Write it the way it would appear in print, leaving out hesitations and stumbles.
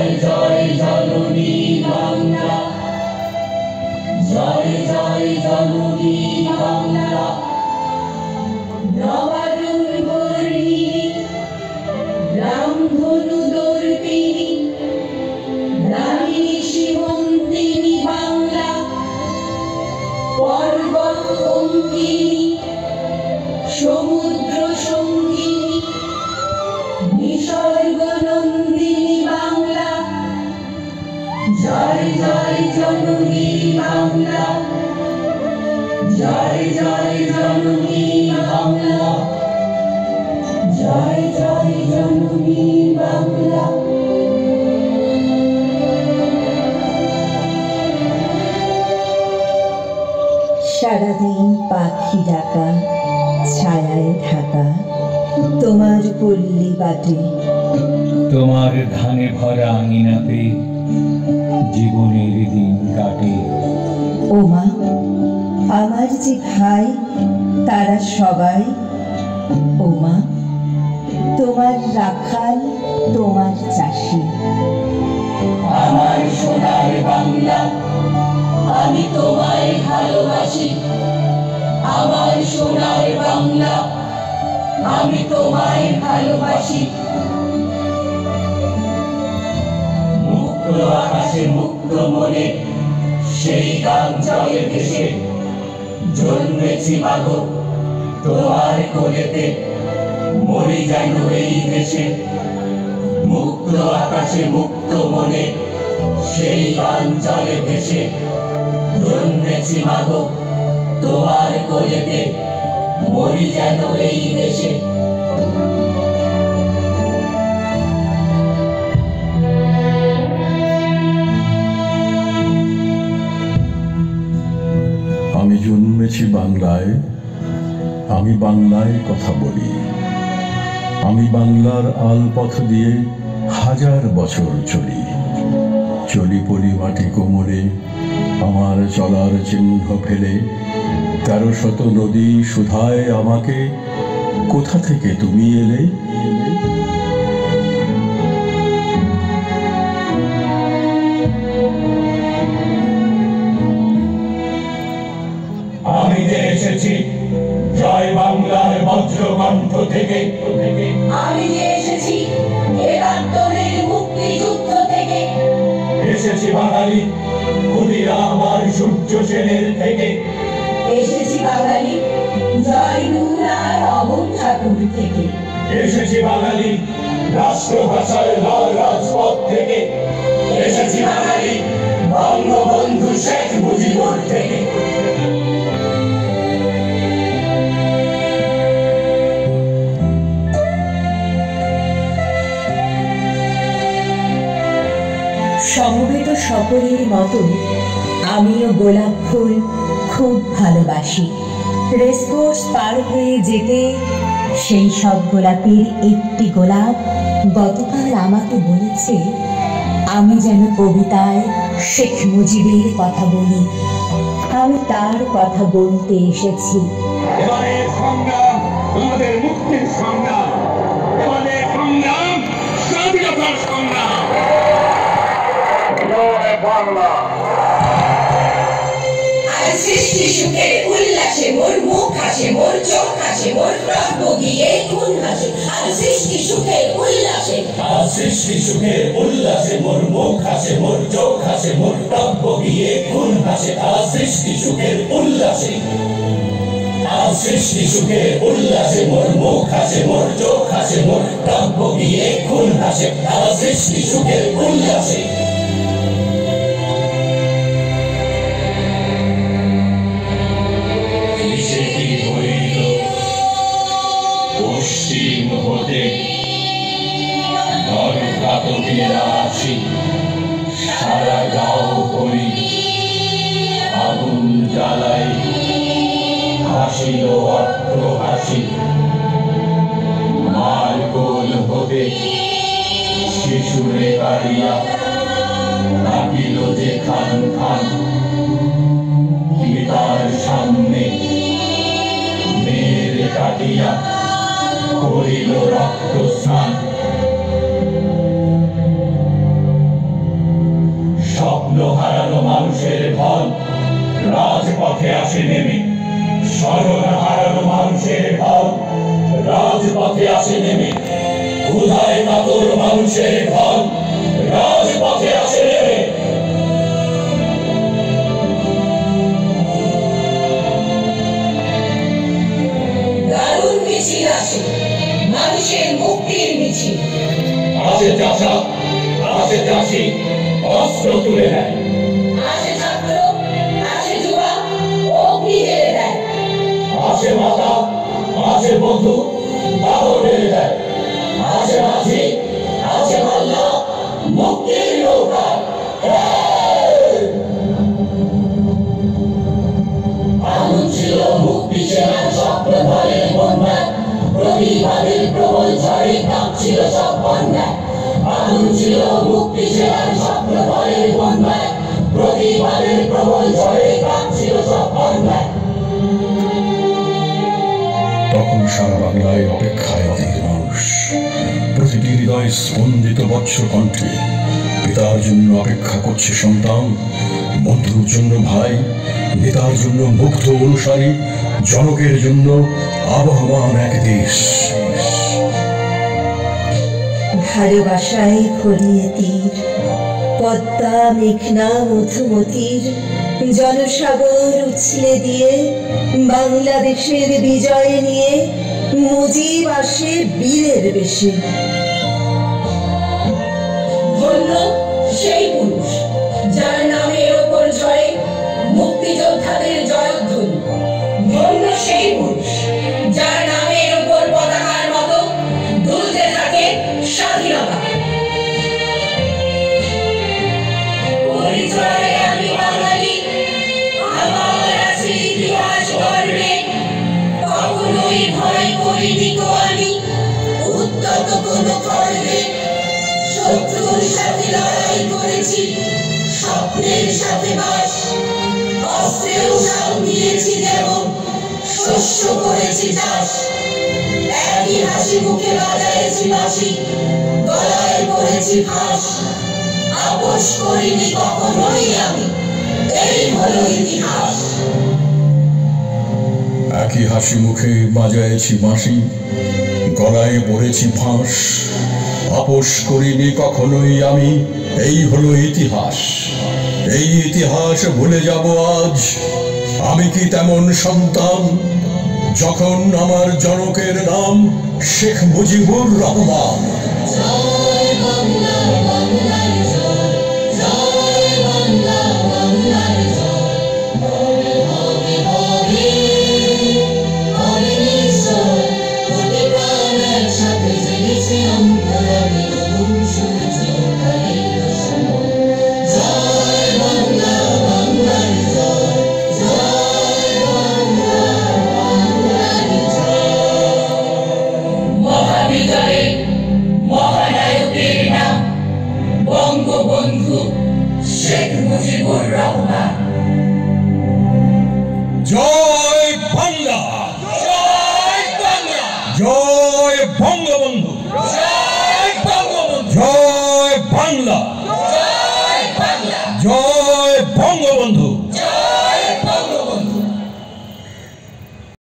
জয় জননী বাংলা, জয় জয় জননী বাংলা। নবারুণ বর্ণিনী রামধনু দর্পিনী রামিনী সীমন্তিনী বাংলা, পর্বত অঙ্কিনী সমুদ্র সঙ্গিনী নিসর্গ নন্দিনী বাংলা। জয় জয় জননী বাংলা, জয় জয় জননী বাংলা, জয় জয় জননী বাংলা। সারাদিন পাখি ডাকা, ছায়ায় ঢাকা তোমার পল্লী বাটে, তোমার ধানে ভরা আঙিনাতে জীবনের দিন কাটে। ওমা আমার যে ভাই তারা সবাই, ওমা তোমার রাখাল তোমার চাষি। আমার সোনার বাংলা আমি তোমায় ভালোবাসি, আমার সোনার বাংলা আমি তোমায় ভালোবাসি। মুক্ত আকাশে মুক্ত মনে সেই গান জলে ভেসে জন্মেছি মাগো তোমার কোলেতে, মরি যেন এই দেশে। মুক্ত আকাশে মুক্ত মনে সেই গান জলে ভেসে জন্মেছি মাগো তোমার কোলেতে, মরি যেন এই দেশে। আমি জন্মেছি বাংলায়, আমি বাংলায় কথা বলি। আমি বাংলার আলপথ দিয়ে হাজার বছর চলি, চলি পলি মাটি কোমরে আমার চলার চিহ্ন ফেলে। ১৩০০ নদী সুধায় আমাকে, কোথা থেকে তুমি এলে? আমি যে এসেছি জয় বাংলার বজ্রকণ্ঠ থেকে, আমি যে এসেছি একাত্তরের মুক্তিযুদ্ধ থেকে, এসেছি বাঙালি ক্ষুদিরাম আর সূর্য সেনের থেকে, এসেছি বাঙালি জয় নূর আর অমর ঠাকুর থেকে, এসেছি বাঙালি রাষ্ট্রভাষার লাল রাজপথ থেকে, এসেছি বাঙালি বঙ্গবন্ধু শেখ মুজিবুর থেকে। সমবেত সকলের মতো আমিও গোলাপ ফুল খুব ভালোবাসি। রেসকোর্স পার হয়ে যেতে সেই সব গোলাপের একটি গোলাপ গতকাল আমাকে বলেছে আমি যেন কবিতায় শেখ মুজিবের কথা বলি। আমি তার কথা বলতে এসেছি। এবারে সংগ্রাম আমাদের মুক্তির সংগ্রাম, এবারে সংগ্রাম স্বাধীনতার সংগ্রাম। বাংলা সৃষ্টি সুখে উল্লাসে মোর মুখ হাসে, মোর চোখ হাসে, মোর প্রাণ বগিয়ে খুন হাসে। আর সৃষ্টি সুখে উল্লাসে, আর সৃষ্টি সুখে উল্লাসে মোর মুখ হাসে, মোর চোখ হাসে, মোর প্রাণ বগিয়ে খুন হাসে। আর সৃষ্টি সুখের উল্লাসে, আর সৃষ্টি সুখের উল্লাসে মোর মুখ হাসে, মোর চোখ হাসে, মোর প্রাণ বগিয়ে খুন হাসে। আর সৃষ্টি সুখের উল্লাসে। পশ্চিম হতে নরঘাতকেরা আসি, সারা গাঁও করি আগুন জ্বালাই, হাসিল অর্থ হাসি। মার কোল হতে শিশুরে কাড়িয়া ডাকিল যে খান খান, পিতার সামনে মেয়ের কাটিয়া করিল রক্ত স্নান। মানুষের ধন রাজপথে আসে রে। দারুণ মিছিল আসে, মানুষের মুক্তির মিছিল। আসে চাষা, আসে চাষি, অস্ত্র তুলে নেয়। আসে ছাত্র, আসে যুবা, অগ্নি জ্বেলে দেয়। আসে মাতা, আসে বন্ধু, দাহ ঢেলে দেয়। আসে মাঝি, আসে মাল্লা, মুক্তির নৌকা। আগুন ছিল মুক্তি সেনার স্বপ্ন ধরে বন্যায়, প্রতিবাদের প্রবল ঝড়ে কাঁপছিল সব বন্যায়। আগুন ছিল মুক্তি সেনার স্বপ্ন ধরে বন্যায়, প্রতিবাদের প্রবল ঝড়ে কাঁপছিল সব বন্যায়। তখন সারা বাংলায় অপেক্ষায় অনেক মানুষ, প্রতিটি হৃদয় স্পন্দিত বৎস কণ্ঠে। পিতার জন্য অপেক্ষা করছে সন্তান, বন্ধুর জন্য ভাই, নেতার জন্য মুগ্ধ অনুসারী, জনকের জন্য আবহমান এক দেশ। ভালোবাসায় ভরিয়ে তীর, পদ্মা মেঘনা মধুমতির জনসাগর উছলে দিয়ে বাংলাদেশের বিজয় নিয়ে মুজিব আসে বীরের বেশে। ধন্য সেই পুরুষ যার নামের ওপর ঝরে মুক্তিযোদ্ধাদের জয়ধ্বনি। ধন্য সেই পুরুষ যার নামের ওপর পতাকার মতো দুলতে থাকে স্বাধীনতা। পরিচয়ে আমি বাঙালি, আমার আছে ইতিহাস গর্বে। কখনোই ভয় করিনি গো আমি উদ্যত কোনো খড়গে। শত্রুর সাথে লড়াই করেছি, স্বপ্নের সাথে বাস। অস্ত্রেও সাপ দিয়েছি যেমন, শস্য করেছি চাষ। একই হাসি মুখে বাজায়েছি বাঁশি, গলায় পড়েছি ফাঁস। আপোষ করিনি কখনোই আমি, এই হলো ইতিহাস। একই হাসি মুখে বাজায়েছি বাঁশি, গলায় পড়েছি ফাঁস। আপোষ করিনি কখনোই আমি, এই হলো ইতিহাস। এই ইতিহাস ভুলে যাব আজ? আমি কি তেমন সন্তান যখন আমার জনকের নাম শেখ মুজিবুর রহমান? জয় বাংলা, বাংলার জয়, জয় বাংলা, বাংলার জয়। হবে হবে হবে, হবে নিশ্চয়। কোটি প্রাণ একসাথে জেগেছে অন্তরালে নতুন সূর্য উদয়ের সময়। জয় বাংলা, বাংলার জয়, জয় বাংলা, বাংলার জয়। মহাবিজয়ে মহানায়কের নাম বঙ্গবন্ধু শেখ মুজিবুর রহমান। জয় বাংলা, জয় বাংলা, জয় বঙ্গবন্ধু, জয় বঙ্গবন্ধু, জয় বাংলা।